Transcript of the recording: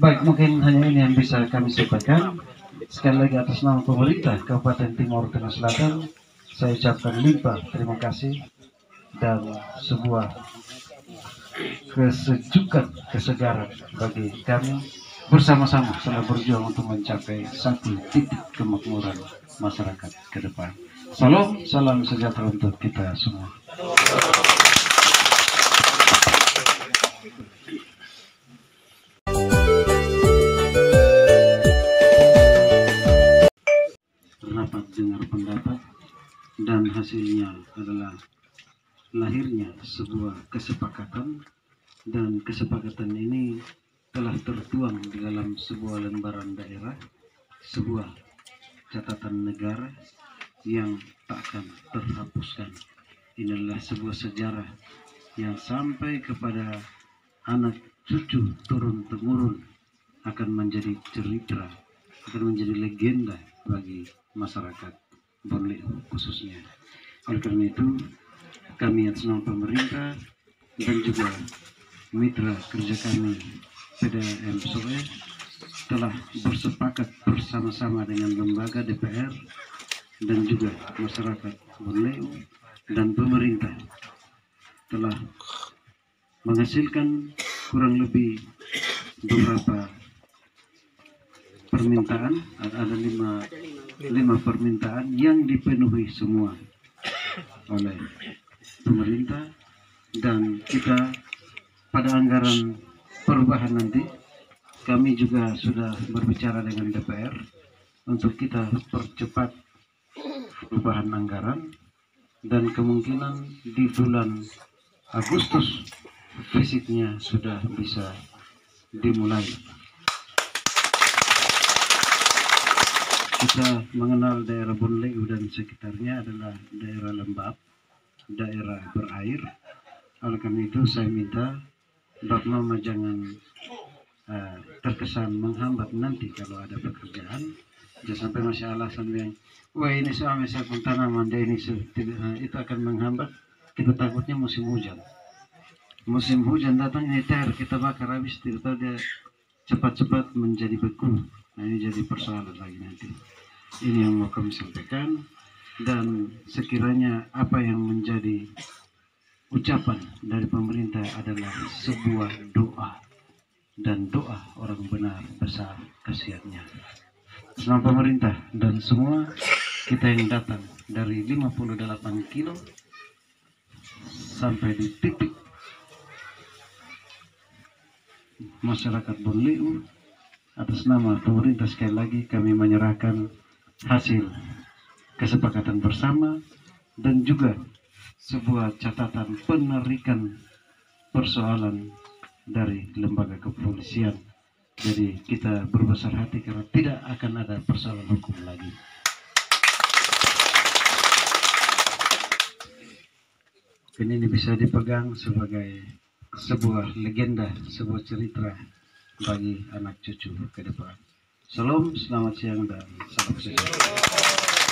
Baik, mungkin hanya ini yang bisa kami sampaikan. Sekali lagi atas nama pemerintah Kabupaten Timur Tengah Selatan, saya ucapkan limpah terima kasih dan sebuah kesejukan, kesegaran bagi kami bersama-sama sedang berjuang untuk mencapai satu titik kemakmuran masyarakat ke depan. Salam sejahtera untuk kita semua. Rapat dengar pendapat dan hasilnya adalah lahirnya sebuah kesepakatan, dan kesepakatan ini telah tertuang di dalam sebuah lembaran daerah, sebuah catatan negara yang tak akan terhapuskan. Ini adalah sebuah sejarah yang sampai kepada anak cucu turun temurun akan menjadi cerita, akan menjadi legenda bagi masyarakat Bonleu khususnya. Oleh karena itu, kami atas nama pemerintah dan juga mitra kerja kami PDAM Sore telah bersepakat bersama-sama dengan lembaga DPR dan juga masyarakat Bonleu dan pemerintah telah menghasilkan kurang lebih beberapa permintaan. Ada lima permintaan yang dipenuhi semua oleh pemerintah, dan kita pada anggaran perubahan nanti kami juga sudah berbicara dengan DPR untuk kita percepat perubahan anggaran, dan kemungkinan di bulan Agustus fisiknya sudah bisa dimulai. Kita mengenal daerah Bonleu dan sekitarnya adalah daerah lembab, daerah berair. Oleh karena itu saya minta Bapak Mama jangan terkesan menghambat nanti kalau ada pekerjaan. Jangan sampai masih alasan yang wah ini suami saya pun tanaman ini itu akan menghambat. Kita takutnya musim hujan datang ini kita bakar habis, tidak tahu dia cepat-cepat menjadi beku. Nah ini jadi persoalan lagi nanti. Ini yang mau kami sampaikan, dan sekiranya apa yang menjadi ucapan dari pemerintah adalah sebuah doa, dan doa orang benar besar kasihannya. Selama pemerintah dan semua kita yang datang dari 58 kilo sampai di titik masyarakat Bonleu, atas nama pemerintah sekali lagi kami menyerahkan hasil kesepakatan bersama dan juga sebuah catatan penarikan persoalan dari lembaga kepolisian. Jadi kita berbesar hati karena tidak akan ada persoalan hukum lagi. Ini bisa dipegang sebagai sebuah legenda, sebuah cerita bagi anak cucu ke depan. Salam, selamat siang dan salam sejahtera.